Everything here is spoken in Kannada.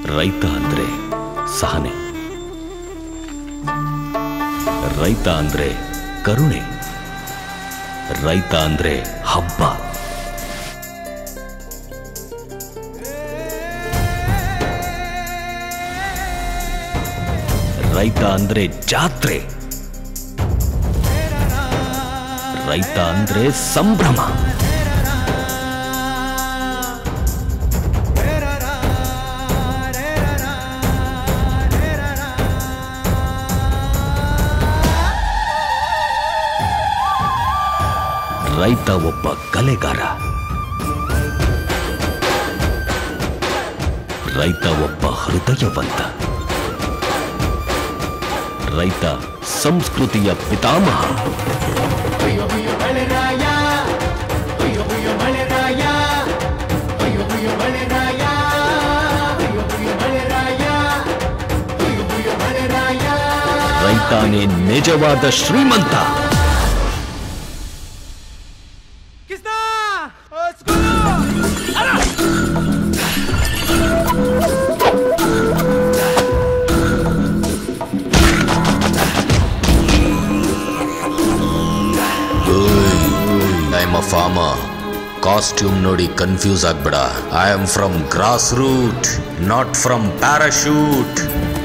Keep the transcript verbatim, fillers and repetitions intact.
ರೈತ ಅಂದ್ರೆ ಸಹನೆ, ರೈತ ಅಂದ್ರೆ ಕರುಣೆ, ರೈತ ಅಂದ್ರೆ ಹಬ್ಬ, ರೈತ ಅಂದ್ರೆ ಜಾತ್ರೆ, ರೈತ ಅಂದ್ರೆ ಸಂಭ್ರಮ. ರೈತ ಒಬ್ಬ ಕಲೆಗಾರ, ರೈತ ಒಬ್ಬ ಹೃದಯವಂತ, ರೈತ ಸಂಸ್ಕೃತಿಯ ಪಿತಾಮಹ. ರೈತಾನೇ ನಿಜವಾದ ಶ್ರೀಮಂತ. ಫಾರ್ಮರ್ ಕಾಸ್ಟ್ಯೂಮ್ ನೋಡಿ ಕನ್ಫ್ಯೂಸ್ ಆಗ್ಬೇಡ. I am from grass root, not from parachute.